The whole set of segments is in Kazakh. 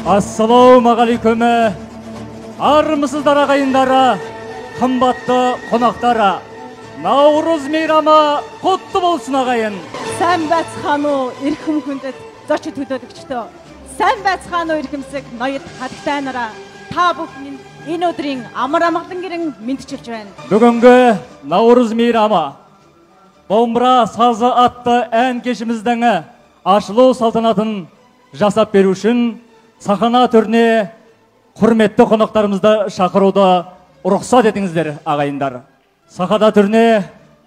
Ассалаумағалейкум. Армысыздар ағайындары, қымбатты қонақтары. Наурыз мейрамы құтты болсын ағайын. Сайн байцгаана уу эрхэм хүндэт зочид төлөөлөгчдөө. Сайн байцгаана уу эрхэмсэг ноёд хаттай нараа. Та бүхний энэ өдрийн амар амгалан гэрэн мэдчилж байна. Бүгінгі Наурыз мейрамы Домбыра сазы атты ән кешіміздің ашылу салтанатын жасап беру үшін сахна төріне құрметті қонақтарымызды шақыруды рұқсат етіңіздер ағайындар. Сахна төріне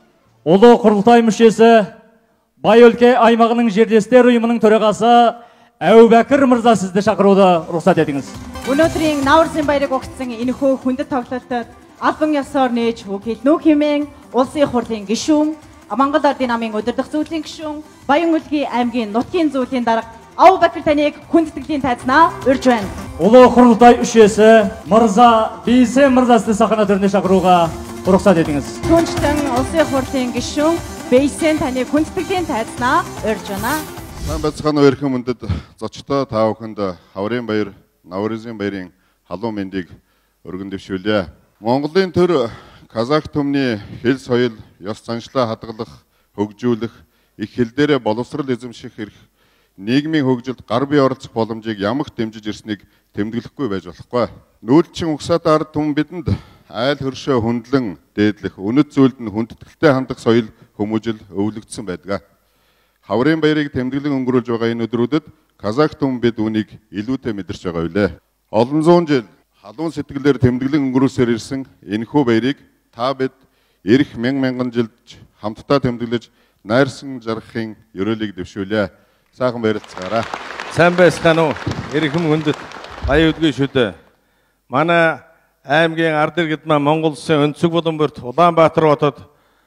ұлы құрылтай мүшесі Бай өлке аймағының жерлестер ұйымының төрағасы Әубәкір мырза сізді шақыруды рұқсат етіңіз. Өнөөдрийн Наурызын баярыг огцсон энэхүү хүндэт тоглолтод албан ёсоор нээж үг хэлнүү хэмээн улсын хурлын гишүүн, Монгол Ардын намын удирдах зүйлийн гишүүн, Баян Өлгийн аймгийн нутгийн зүйлийн дарга Әубәкір таныг хүндэтгэлийн тайзнаа урьж байна. Ұлы құрылтай мүшесі Мырза Бейсен мырза сізді сахна төріне шақыруға рұқсат етіңіз. Түнштэн улсын хурлын гишүүн Бейсен таныг хүндэтгэлийн тайзнаа урьж байна. Сайн байцгаана уу эрхэм хүндэт зочдоо та бүхэнд хаврын баяр, Наурызын баярын халуун мэндийг өргөн дэвшүүлье. Монголын төр казак түмний хэл соёл, ёс заншлаа хадгалах, хөгжүүлэх, их хэл дээрээ боловсрал эзэмших эрх, нийгмийн хөгжилд гар бие оролцох боломжийг ямагт дэмжиж ирснийг тэмдэглэхгүй байж болохгүй. Нүүлчин угсаат ард түмэн бидэнд айл хөршөө хөндлөн дээдлэх, үнэт зүйлд нь хүндэтгэлтэй хандах соёл хүмүүжил өвлөгдсөн байдаг. Хаврын баярыг тэмдэглэн өнгөрүүлж байгаа энэ өдрүүдэд казак түмэн бид үнийг илүүтэй мэдэрч байгаа билээ. Олон зуун жил халуун сэтгэлээр тэмдэглэн өнгөрүүлсээр ирсэн энэхүү баярыг та бид ирэх мянган жилд хамтдаа тэмдэглэж найрсан жаргахын ёроолыг дэвшүүлье. Сайхан баярлцгаарай. Сайн байцгаана уу эрхэм хүндэт Баян Өлгийн шүдэ. Манай аймгийн ард иргэд маань Монгол Улсын өнцөг Буланборт Улаанбаатар хотод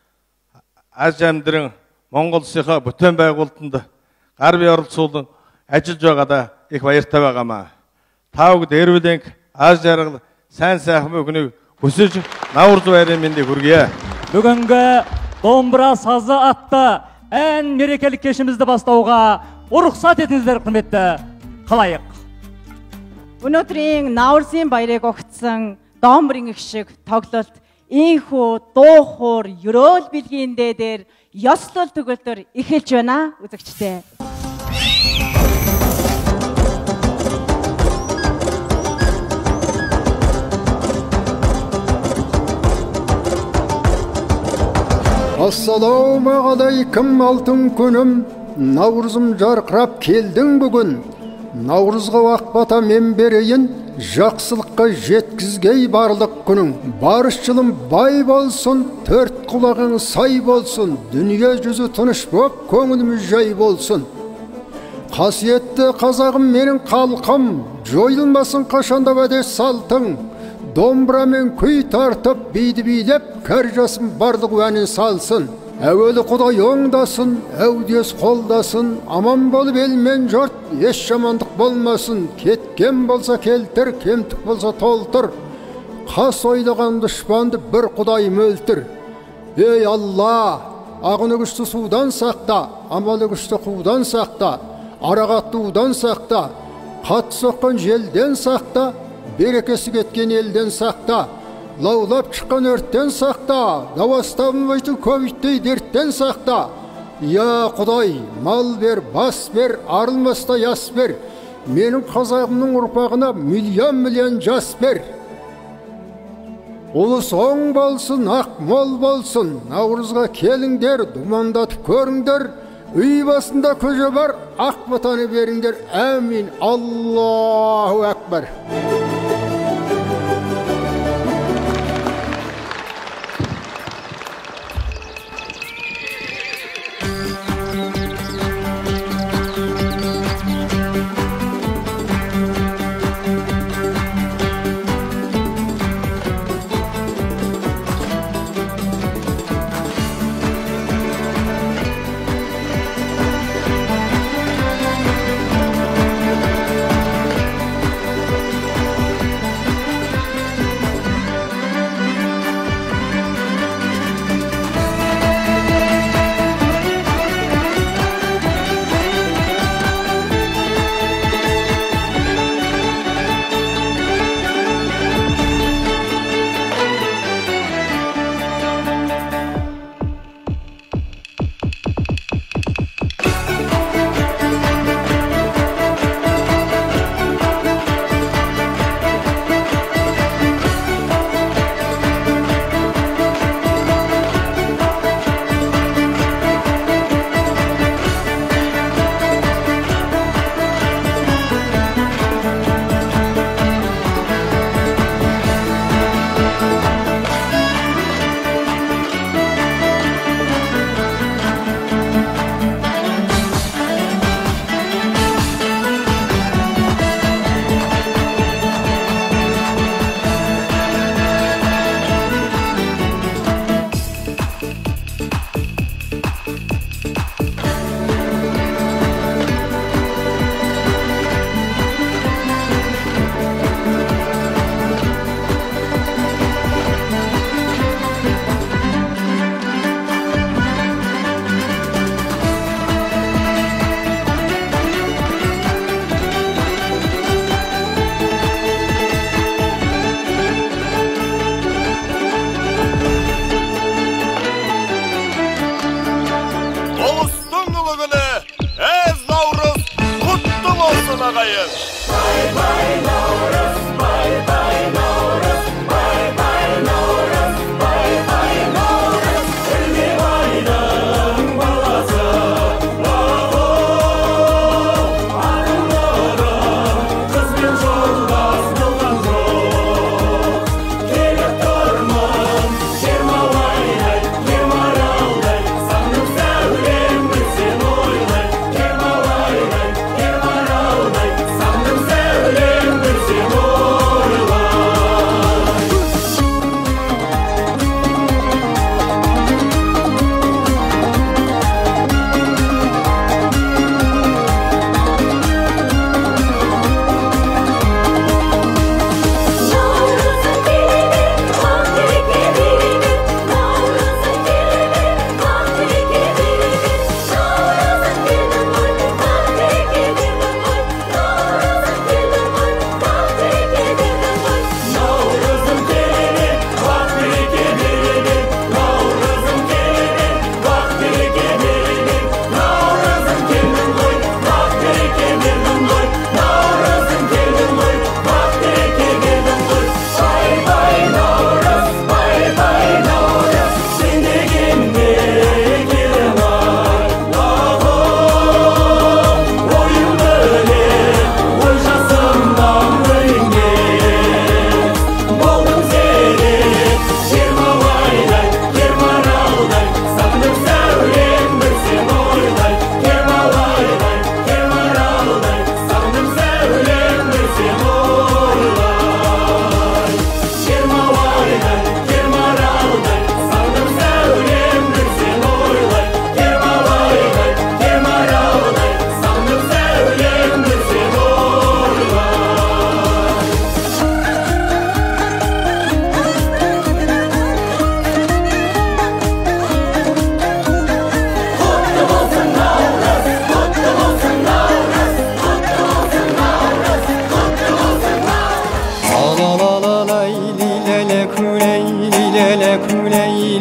аж амьдран Монгол Улсынхаа бүтээн байгуулалтанд гар бие оролцуулан ажиллаж байгаадаа их баяртай байгаамаа. Та бүд эрүүлэнг аж жаргал сайн сайхан бүхнийг хүсэж Наурыз баярын мэндийг хүргье. Бүгінгі Домбыра сазы атты ән мерекелік кешімізді бастауға рұқсат етіңіздер құрметті қалайық. Өнөөдрийн Наурызын баярыг огцсон Домбырын их шиг тоглолт ийхүү дуу хуур ёроол билгийн дээр ёслол төгөлдөр эхэлж байна үзэгчдээ. Ассалаумағалейкум алтын күнім, Наурызым жарқырап келдің бүгін. Наурызға ақ бата мен берейін, жақсылыққа жеткізгей барлық күнің. Барышчылым бай болсын, төрт құлағың сай болсын, дүние жүзі тыныш боп, көңіліміз жай болсын. Қасиетті қазағым менің қалқам, жойылмасын қашанда уәде салтың. Домбырамен күй тартып, биді билеп, кәр жасым барлық әнін салсын. Әуелі Құдай оңдасын, әудес қолдасын, аман болып елмен жұрт, еш жамандық болмасын. Кеткен болса келтір, кемтік болса толтыр. Қас ойлаған дұшпанды бір Құдай мөлтір. Ей Алла, ағыны күшті судан сақта, амалы күшті қудан сақта, арағатты удан сақта, қатты соққан желден сақта, берекесі кеткен елден сақта. Лаулап шыққан өрттен сақта, дауастабын көбіттей дерттен сақта. Я Құдай, мал бер, бас бер, арылмастай ас бер. Менің қазағымның ұрпағына миллион жас бер. Ұлыс оң болсын, ақ мол болсын. Наурызға келіңдер, думандатып көріңдер. Үй басында көже бар, ақ батаны беріңдер. Әмин. Аллаху әкбар.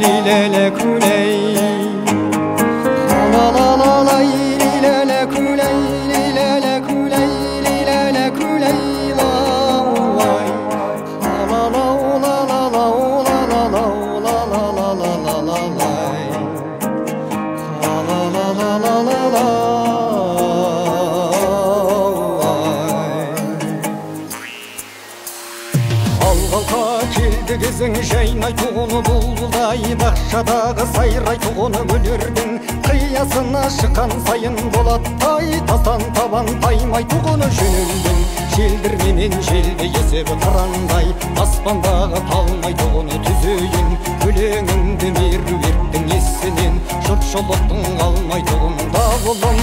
lele kuley la la la la lele kuley lele kuley lele kuley la vay la la la la la la la la la la la la la la la la la la Алғалқа келді кезің жайнай туғыны бұлдай бақшадағы сайрай туғыны өнердің қиясына шыққан сайын болаттай тастан табан таймай туғыны жөнелдің желдірменен желде есебі қырандай аспандағы талмай туғыны түзейін өлеңіңді меруерттің есінен жұртшылықтың алмай туғын дауылын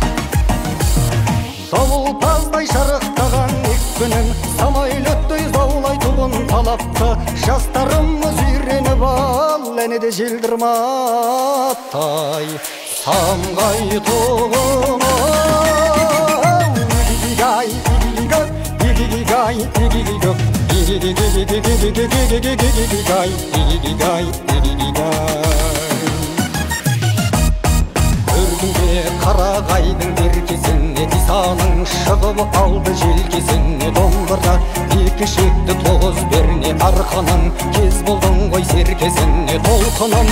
Davulpazдай шарықтаған екпінін самайлөттей заулай туғын талапты жастарымыз үйреніп ал әне де желдірматтай самғай туғын игигигай игигигай игигигай игигигай игигигай игигигай қарағайдың беркесіне тисаның шығып алды желкесіне домбыра екі шекті тоғыз берне арқаның кез болдың ғой серкесіне толқынын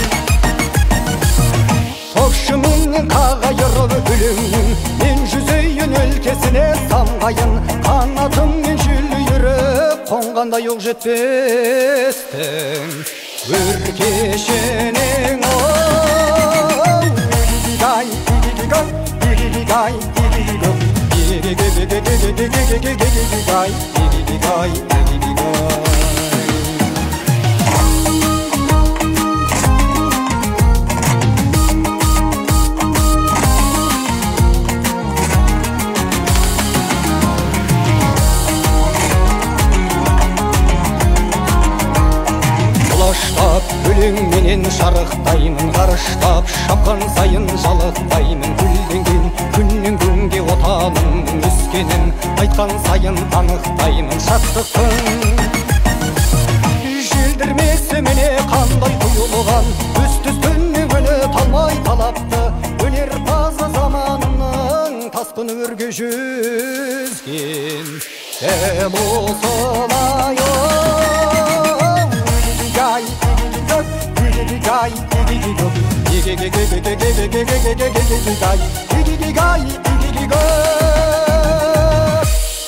топшымен қағайырып өлеңнің мен жүзейін өлкесіне самғайын қанатыммен жүлүйіріп қонғандай оқ жетпестің өркешенің Igigigay, igigigay, igigigay, igigigay, igigigay, igigigay. Құлаштап өлеңменен шарықтаймын ғарыштап шапқан сайын жалықтаймын гүлденген күннен күнге отанымның өскенін айтқан сайын анықтаймын шаттықтың желдірмесі міне қандай құйылған үсті-үстіне өлі талмай талапты өнерпазы заманының тасқын өрге жүзген дәл осылай Igigigay, igigigay, igigigay, igigigay.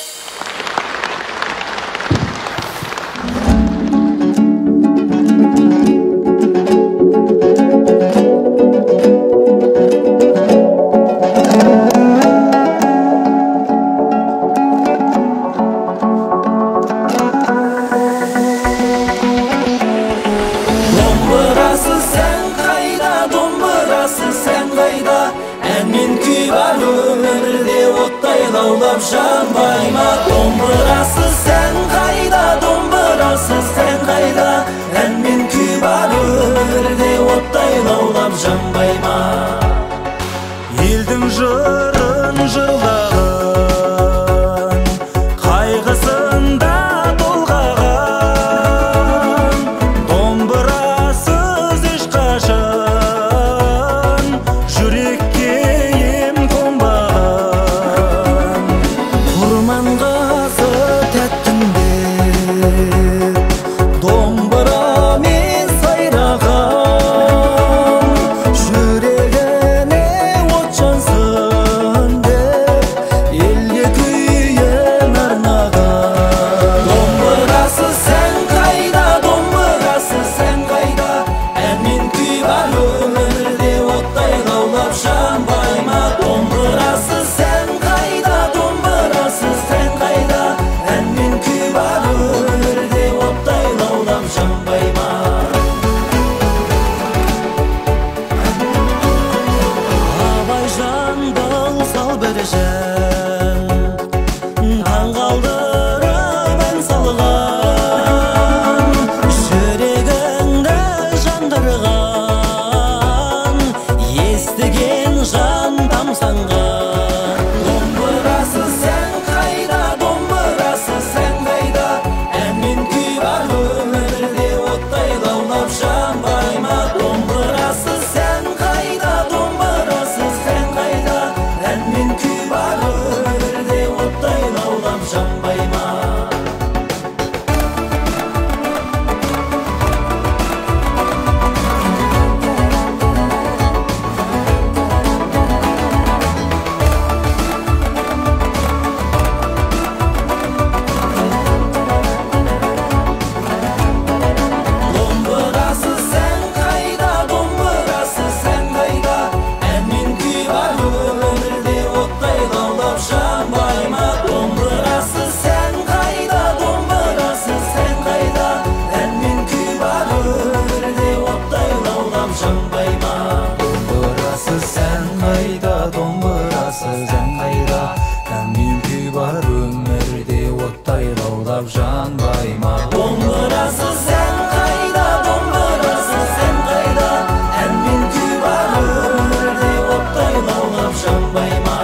Жанбай ма домбырасы сен қайда домбырасы сен қайда ән мен күй бар өмірде оттай лаулап жанбай ма елдің жырын жырлаған қайғысында толғаған домбырасыз ешқашан жүрекке ем қонбаған құрманғазы тәттінде домбырамен сайраған жүрегіне от жансын лаулап жанбайма. Домбырасы сен қайда, домбырасы сен қайда, ән мен күй бар өмірде оттай лаулап жанбайма.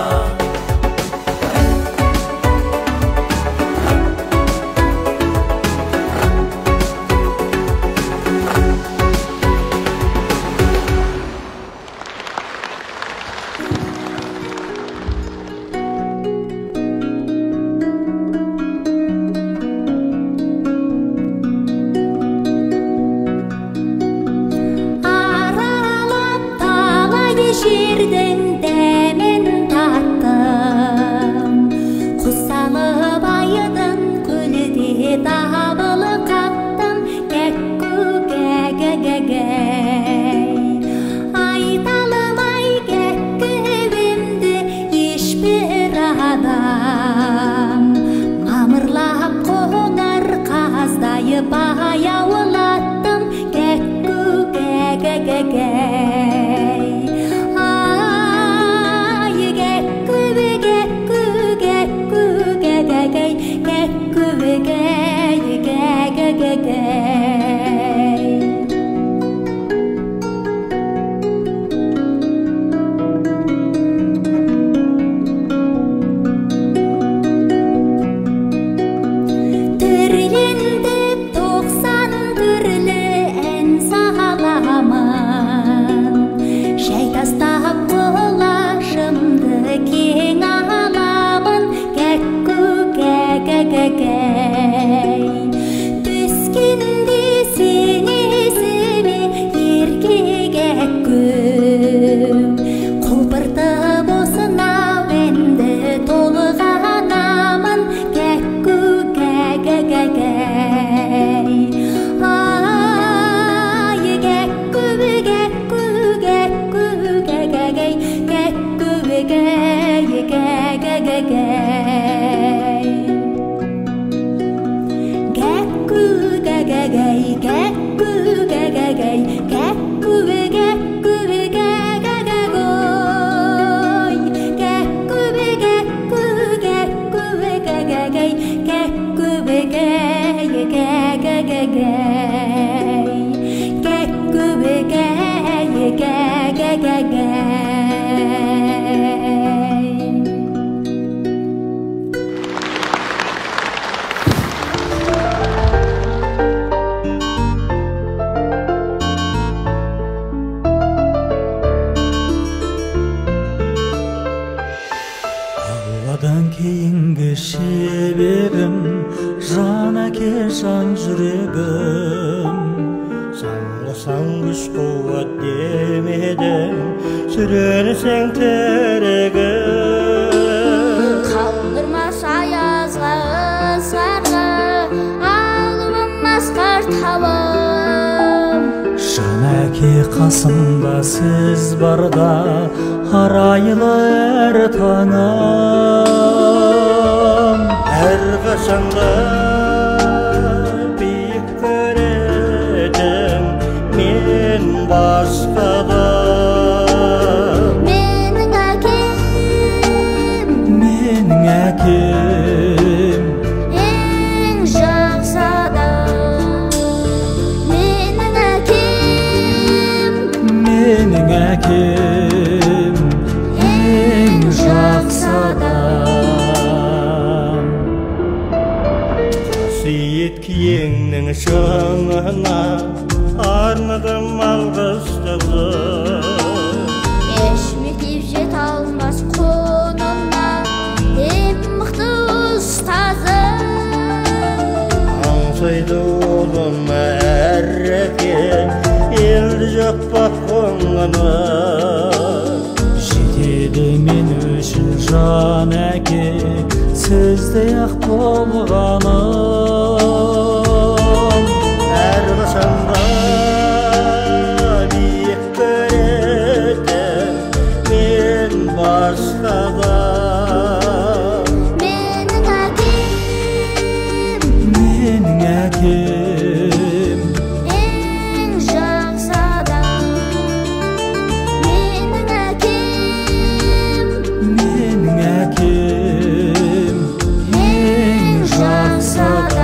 Жердің дәмін таттым, құсалып айдың көлде табылы қаттым, кәкку кәгәгәгәй. Айталымай кәккүбімді ешбір адам, мамырлап қоңар қаздайы баяулаттым, кәкку кәгәгәгәй. Түскенде сені есіме еркек әккүм, құлпыртып осынау әнді толғанамын, кәкку кәгәгәгәй. Ай, кәкку кәкку кәкку кәгәгәй, кәкку кәгәгәгәй. Алладан кейінгі себебім, жан әке жан жүрегім. Саңғысаң күш қуат демедің, сүрерсең тірегім. Қалдырмас аязға ызғарға, алуым асқар табым. Жан әке қасымда сіз барда, арайлы әр таңым. Әрқашанда биік көретім мен басқадан. Менің әкем, Менің әкем ең жақсы адам. Менің әкем, Менің әкем ең жақсы адам. Қасиет киеңнің шыңына арнадым алғыстығым. еш мектеп жете алмас қолына, ең мықты ұстазым. Аңсайды олым әр әке, елді жақпақ қоңына. Жетеді мен үшін жан әке, сіздей ақ болғаным. Әрқашанда биік көретім мен басқадан. Менің әкем, Менің әкем ең жақсы адам. Менің әкем, Менің әкем ең жақсы адам.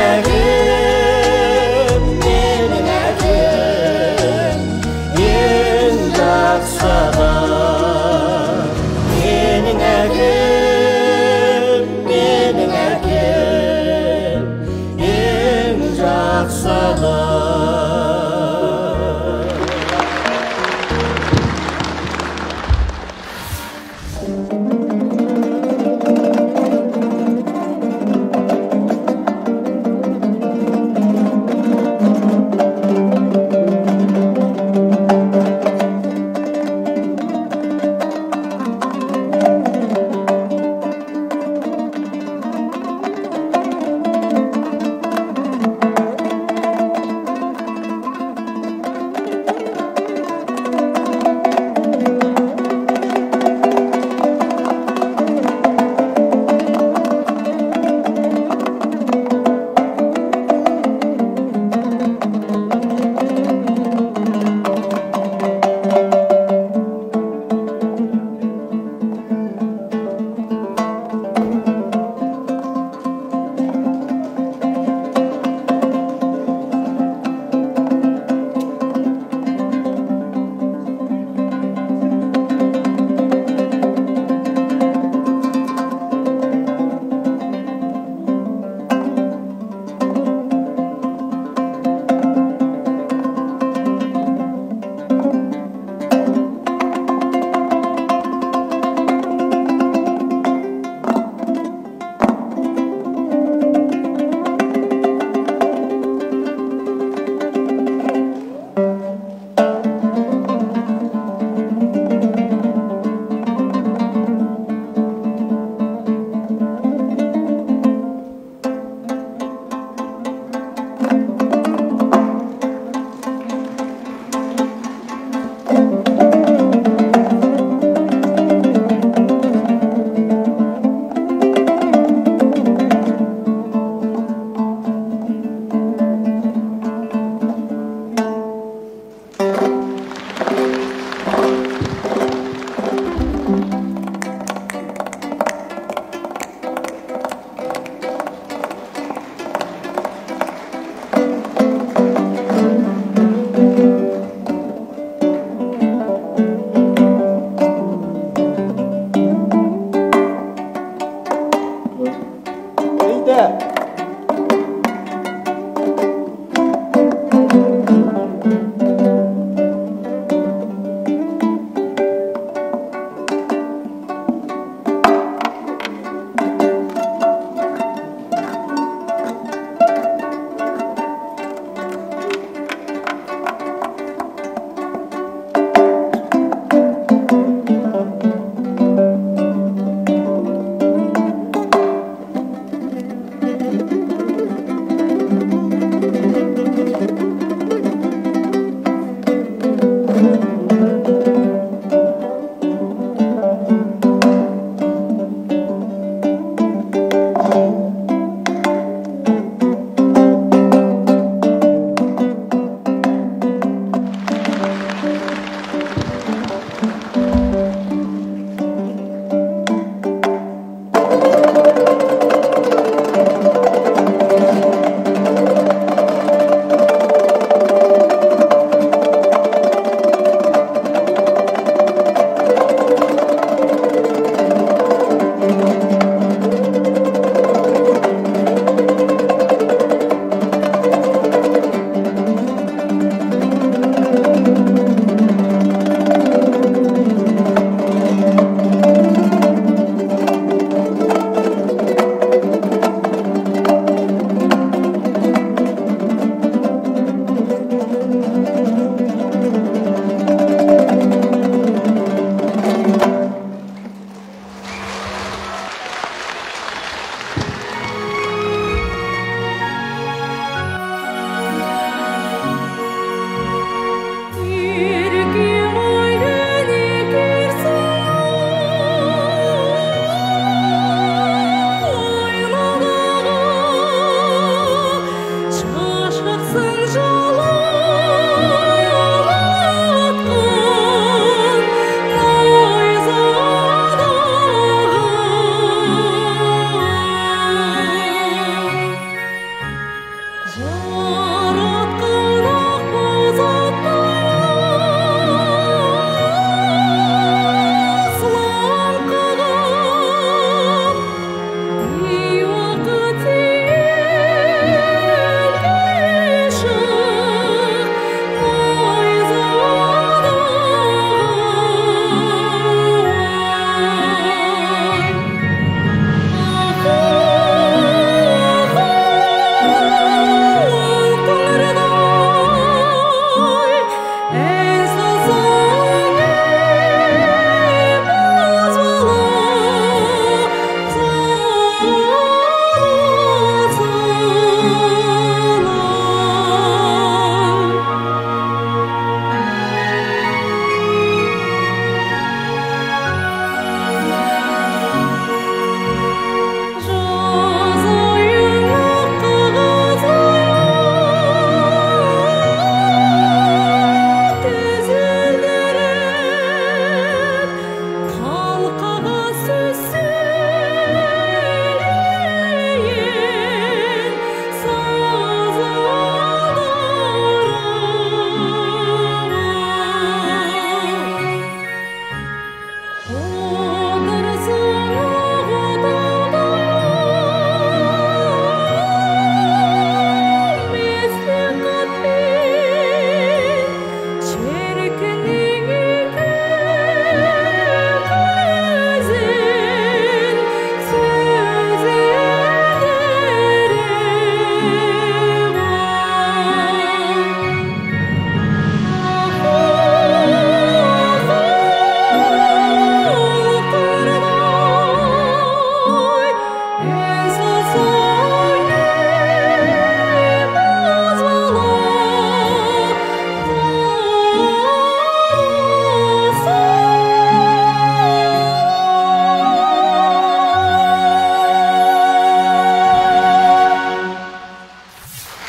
әкем, менің әкем, ең жақсы адам. Менің әкем, менің әкем, ең жақсы адам.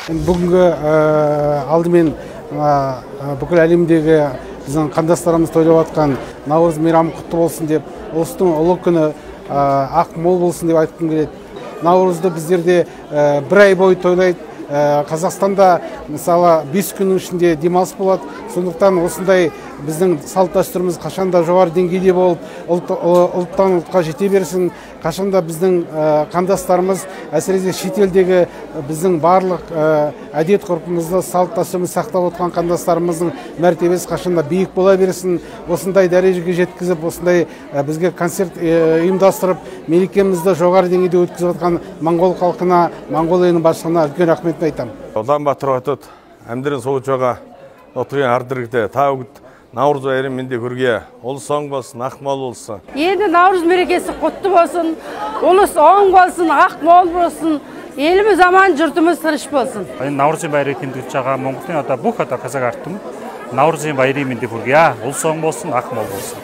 бүгінгі алдымен бүкіл әлемдегі біздің қандастарымыз тойлап жатқан Наурыз мейрамы құтты болсын деп, ұлыстың ұлы күні ақ мол болсын деп айтқым келеді. Наурызды біздерде бір ай бойы тойлайды. Қазақстанда мысалы 5 күннің ішінде демалыс болады. Сондықтан осындай біздің салт дәстүріміз қашанда жоғары деңгейде болып, ұлттан ұлтқа жете берсін. Қашанда біздің қандастарымыз, әсіресе шетелдегі біздің барлық әдет ғұрпымызды, салт дәстүрімізді сақтап отқан қандастарымыздың мәртебесі қашанда биік бола берсін. Осындай дәрежеге жеткізіп, осындай бізге концерт ұйымдастырып, мерекемізді жоғары деңгейде өткізіп отқан моңғол халқына, Моңғолияның басшылығына үлкен рахметімді айтамын. Одан батыр атыт, әмдерін соғычаға отырған ардырықты тауғыт Наурыз байрам менде көрге, ұлыс оң болсын, ақ мол болсын. Енді Наурыз мерекесі құтты болсын, ұлыс оң болсын, ақ мол болсын, еліміз аман, жұртымыз тыныш болсын. Наурыз байрам кендүрчаға Моңғолдың ата бұқ ата қазақ арттым. Наурыз байрам менде көрге, ұлыс оң болсын, ақ мол болсын.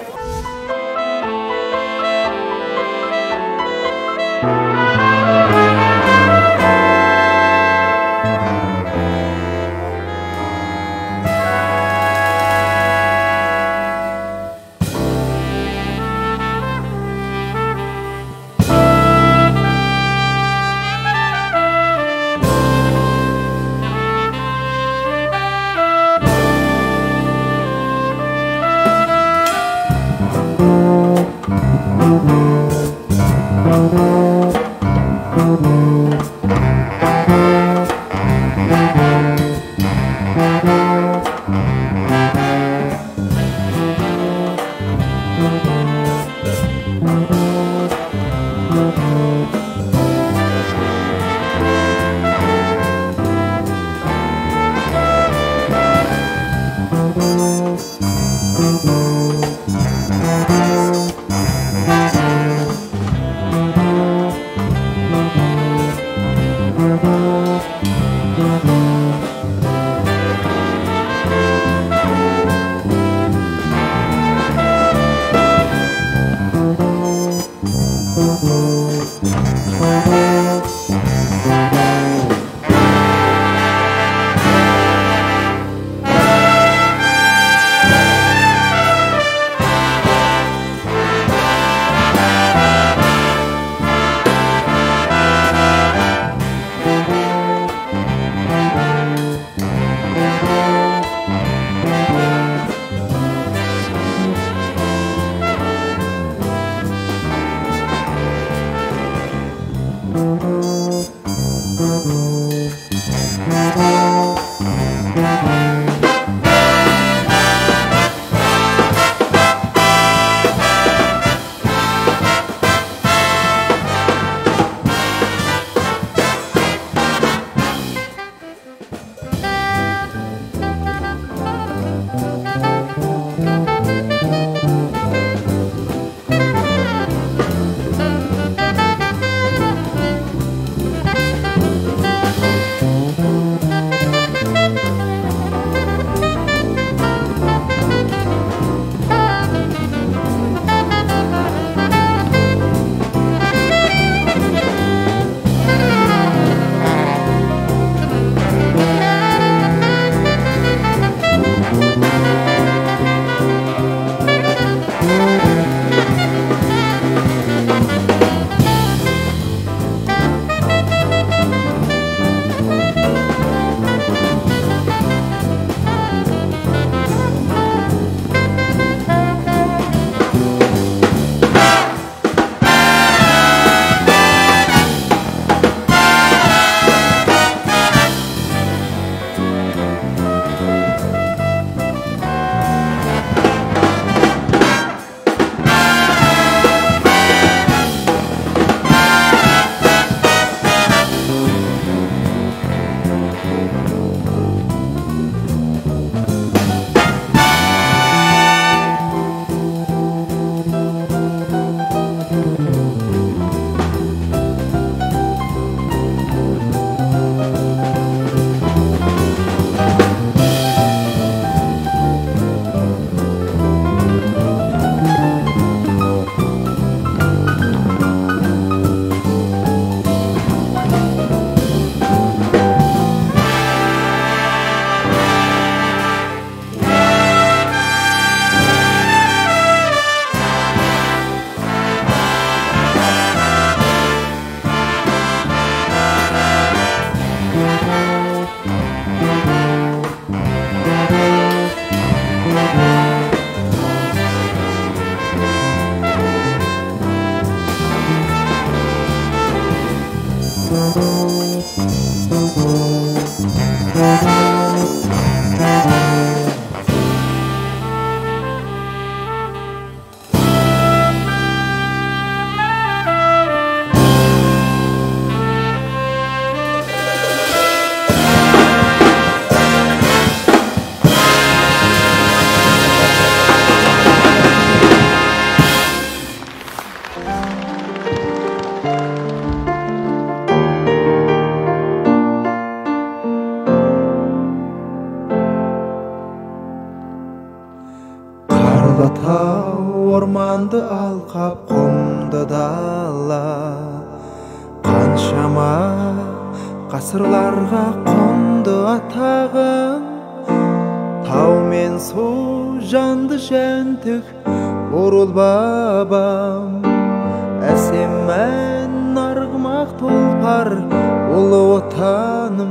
Ormandı alqap qomdu dala Qanşama qasırlarga qondu atağın Tau men su jandı şentik Orul babam Esemen nargmaq tulpar Ulu otanım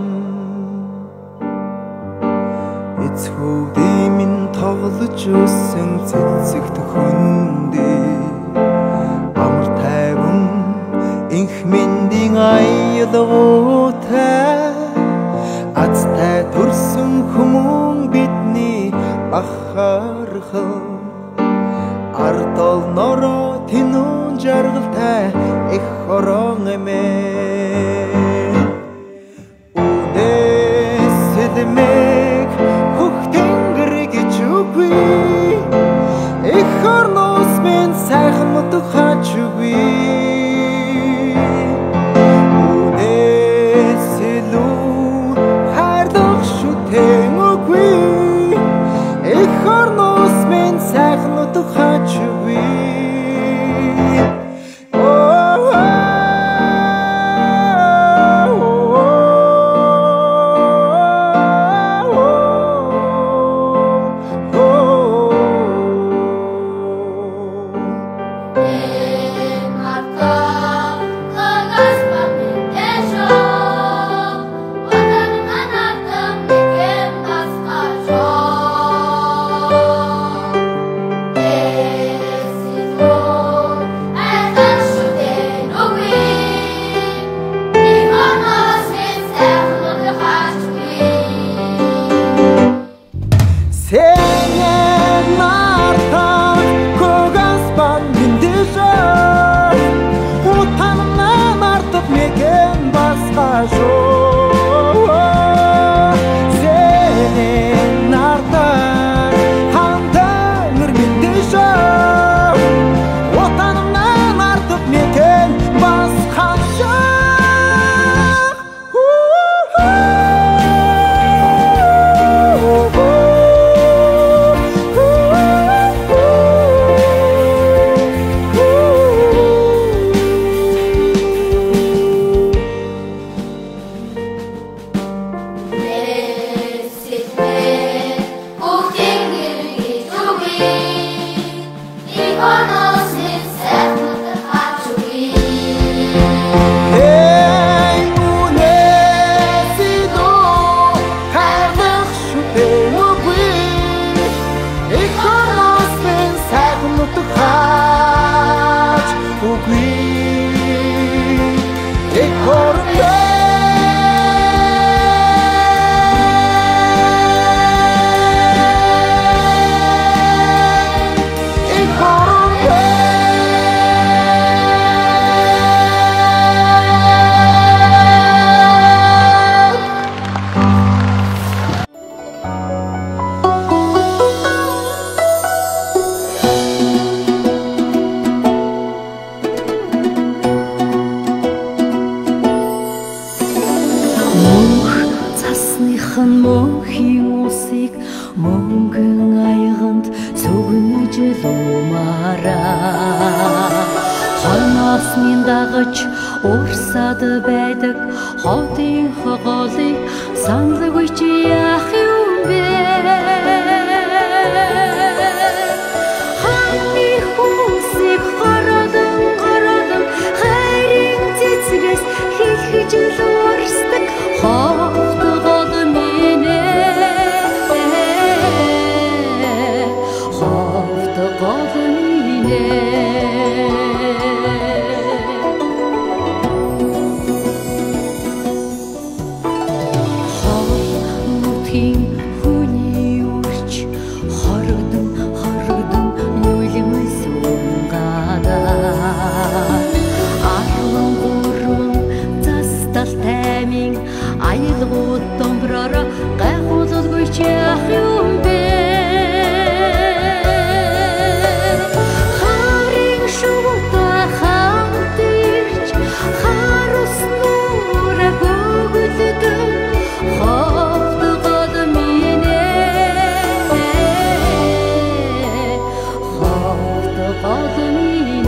Etsudimin tağlı çözsün Tsetsikti hundi Amr tægun İnkmendin ayılı ota Atsta tursun humun bitni Bakhar khıl Artol noro tinun jargılta Ekhoron emen Une silmek Huktengirge çubi Ekharnos men sayxmıtı xaçubi Une silu Hardıq şu tengugbi Ekharnos men sayxmıtı xaçubi домбраараа гайхуулалгүй чах юм бэ харин шуута хамт ирж харуснуура бөгөлдөө ховдгол минь ховдгол минь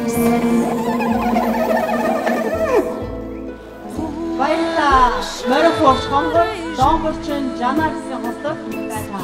Баярлалаа. Морин хурц хонгор, донгорчин жанаа гэсэн хослог байна.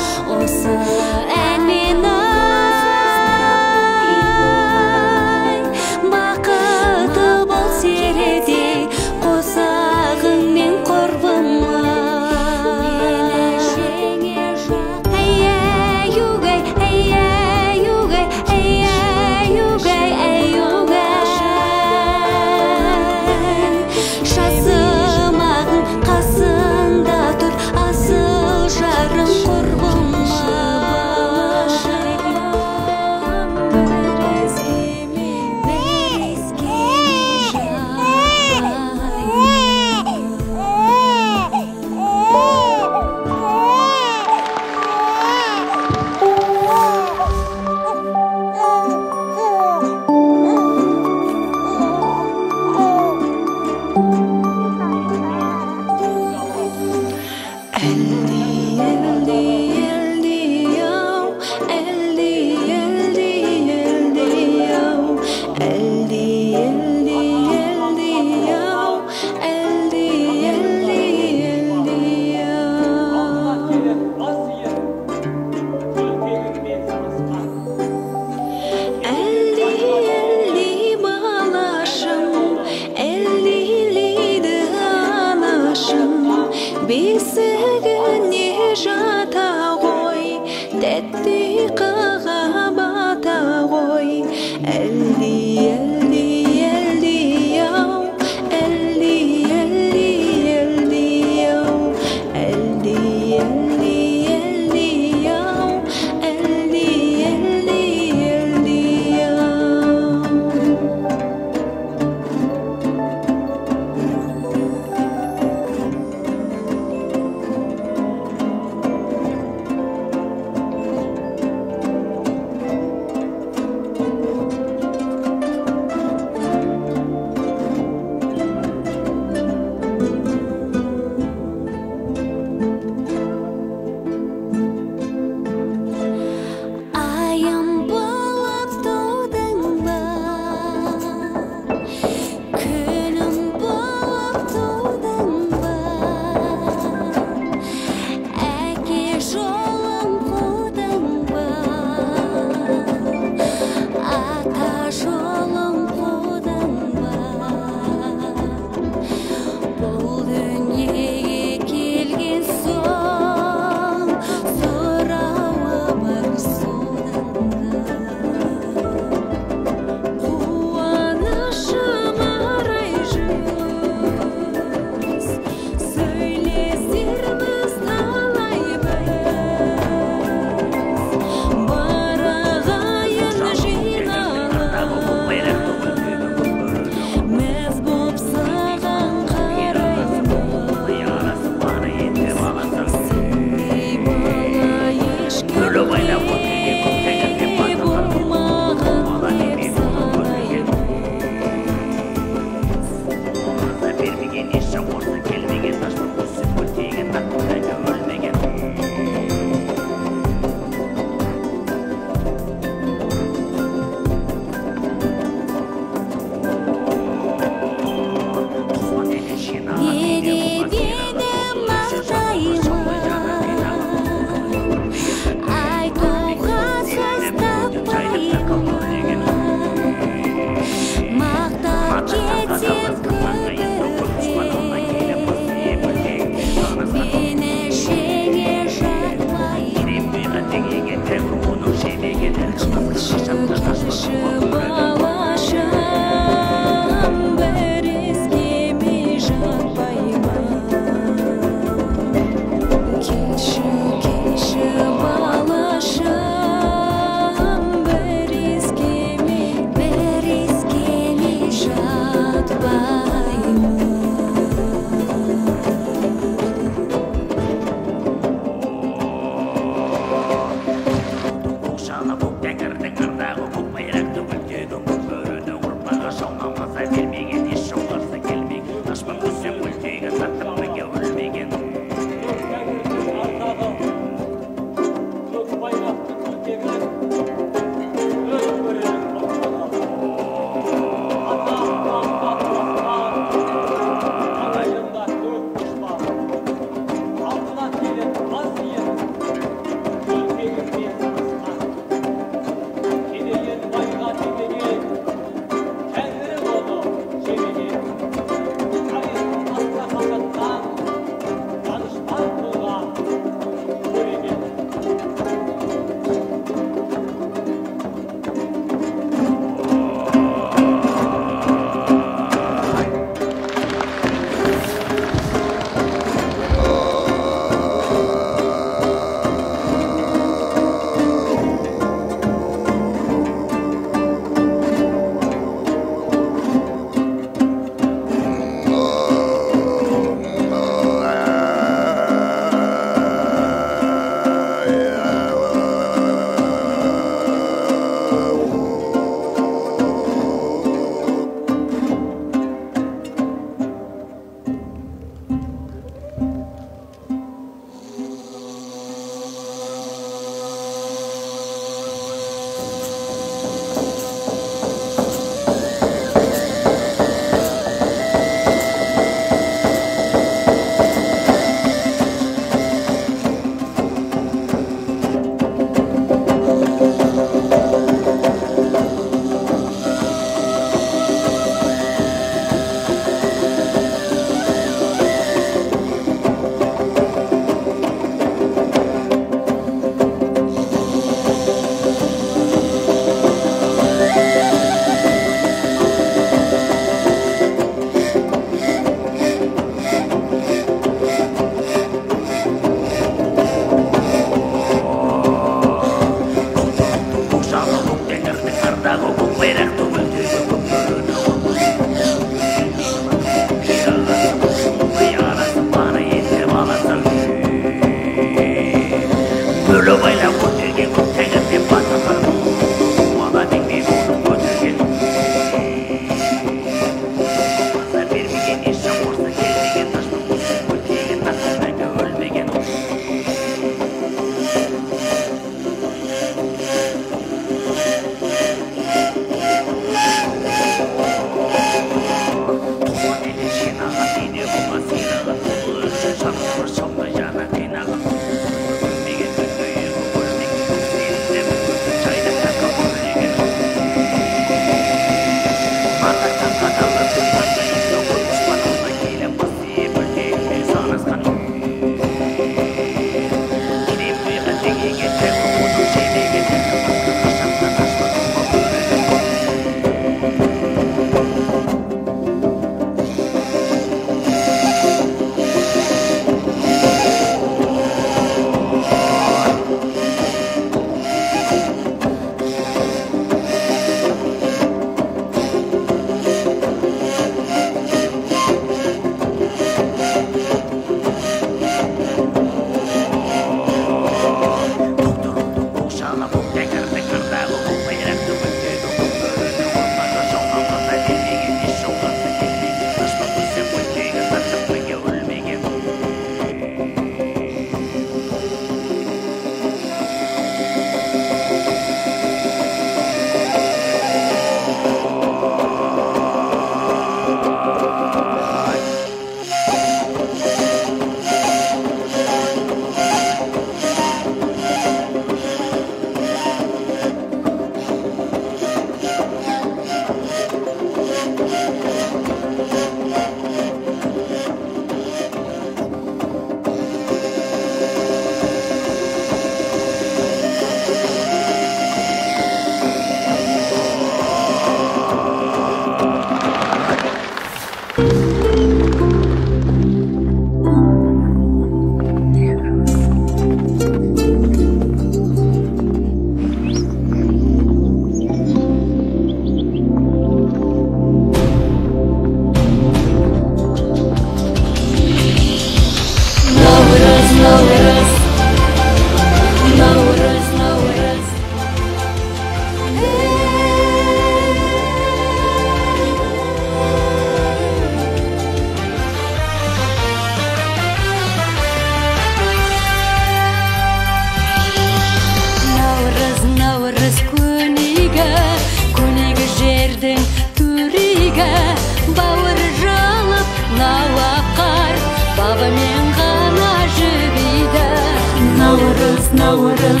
Наурыз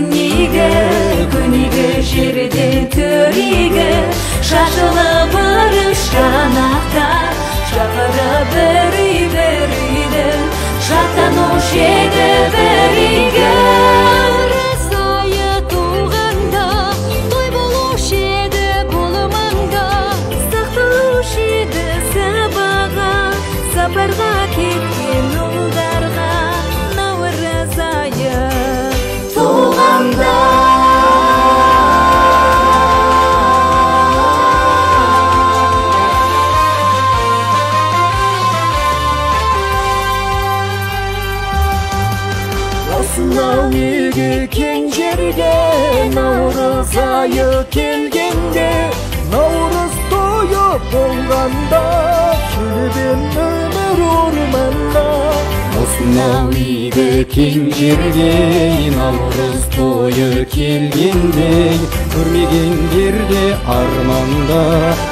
күнігі жерден төригі шашылып барып жанақтар шақыра бір үйді шаттанушы еді бір үйге наурыз айы туғанда той болушы еді бұл маңда сақталушы еді сапарға кеткен ұлдарға наурыз айы туғанда осынау елге кең жерге наурыз айы келгенде наурыз тойы болғанда келбен өмір орманда осынау игі кең жерге наурыз тойы келгенде көрмегендерде арманда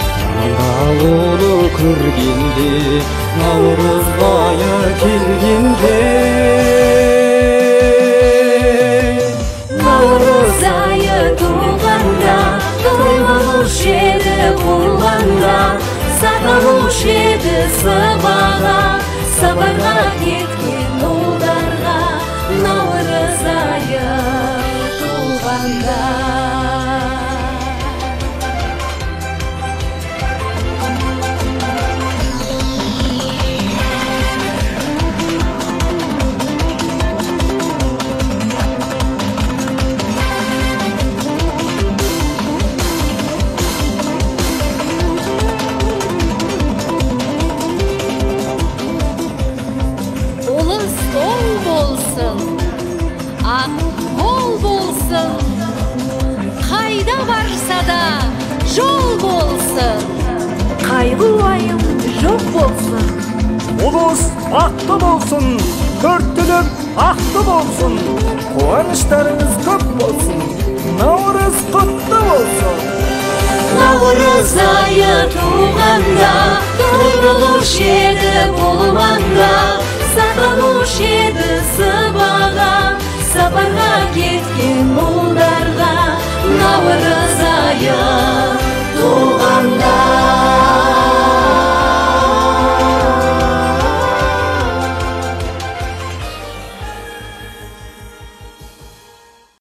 олы көргенде наурыз айы келгенде наурыз айы туғанда той болушы еді қуғанда сақталушы еді сапарға кеткен ұлдарға наурыз айы туғанда мол болсын қайда барса да жол болсын қайғы уайым жоқ болсын ұлыс бақытты болсын төрттілік ақты болсын қуаныштарыңыз көп болсын наурыз құтты болсын наурыз айы туғанда той болушы еді бұл маңда сақталушы еді сапарға кеткен ұлдарға наурыз айы